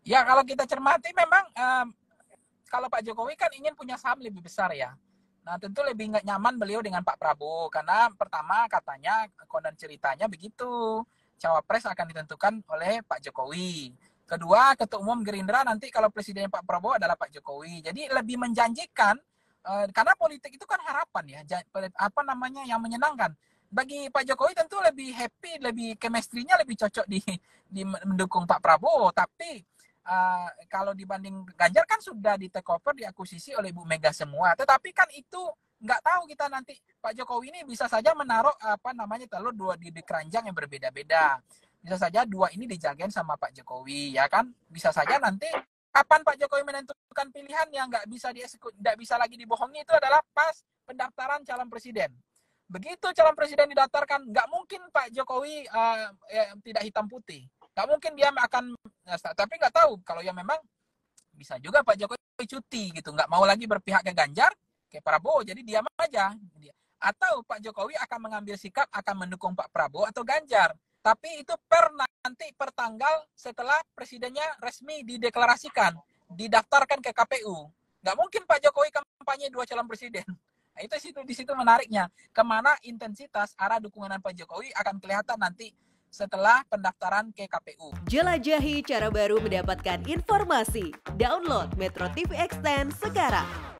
Ya kalau kita cermati memang kalau Pak Jokowi kan ingin punya saham lebih besar ya. Nah tentu lebih nggak nyaman beliau dengan Pak Prabowo karena pertama katanya konon ceritanya begitu, cawapres akan ditentukan oleh Pak Jokowi. Kedua, ketua umum Gerindra nanti kalau presidennya Pak Prabowo adalah Pak Jokowi. Jadi lebih menjanjikan karena politik itu kan harapan ya, apa namanya yang menyenangkan. Bagi Pak Jokowi tentu lebih happy, lebih chemistry-nya lebih cocok di mendukung Pak Prabowo. Tapi kalau dibanding Ganjar kan sudah di take over, diakuisisi oleh Bu Mega semua. Tetapi kan itu nggak tahu kita nanti Pak Jokowi ini bisa saja menaruh apa namanya telur dua di keranjang yang berbeda-beda. Bisa saja dua ini dijagain sama Pak Jokowi, ya kan? Bisa saja nanti kapan Pak Jokowi menentukan pilihan yang nggak bisa nggak bisa lagi dibohongi itu adalah pas pendaftaran calon presiden. Begitu calon presiden didaftarkan, nggak mungkin Pak Jokowi tidak hitam putih. Nggak mungkin dia akan, tapi nggak tahu kalau yang memang bisa juga Pak Jokowi cuti gitu, nggak mau lagi berpihak ke Ganjar, ke Prabowo, jadi diam aja. Atau Pak Jokowi akan mengambil sikap akan mendukung Pak Prabowo atau Ganjar. Tapi itu nanti per tanggal setelah presidennya resmi dideklarasikan, didaftarkan ke KPU. Nggak mungkin Pak Jokowi kampanye dua calon presiden. Nah, itu di situ menariknya. Kemana intensitas arah dukungan Pak Jokowi akan kelihatan nanti setelah pendaftaran ke KPU. Jelajahi cara baru mendapatkan informasi. Download Metro TV Extend sekarang.